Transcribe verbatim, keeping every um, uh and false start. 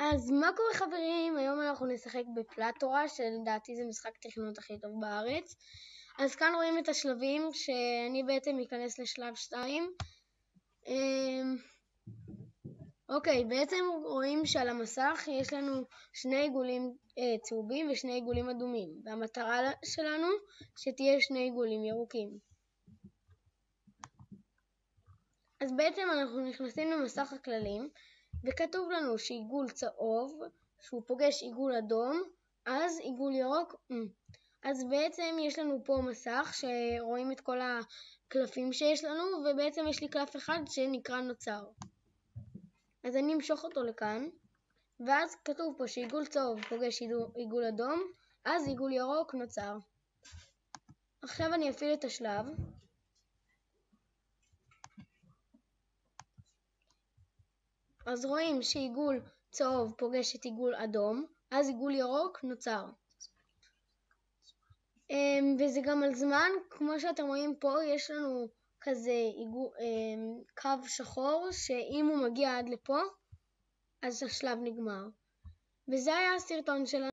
אז מה קורה חברים? היום אנחנו נשחק בפלטורה, שלדעתי זה משחק תכנות הכי טוב בארץ. אז כאן רואים את השלבים, שאני בעצם אכנס לשלב שתיים. אוקיי, בעצם רואים שעל המסך יש לנו שני עיגולים אה, צהובים ושני עיגולים אדומים, והמטרה שלנו שתהיה שני עיגולים ירוקים. אז בעצם אנחנו נכנסים למסך הכללים, וכתוב לנו שעיגול צהוב, שהוא פוגש עיגול אדום, אז עיגול ירוק. אז בעצם יש לנו פה מסך שרואים את כל הקלפים שיש לנו, ובעצם יש לי קלף אחד שנקרא נוצר. אז אני אמשוך אותו לכאן, ואז כתוב פה שעיגול צהוב פוגש עיגול אדום, אז עיגול ירוק נוצר. עכשיו אני אפעיל את השלב. אז רואים שעיגול צהוב פוגש את עיגול אדום, אז עיגול ירוק נוצר. וזה גם על זמן, כמו שאתם רואים פה, יש לנו כזה עיגול, קו שחור, שאם הוא מגיע עד לפה, אז השלב נגמר. וזה היה הסרטון שלנו.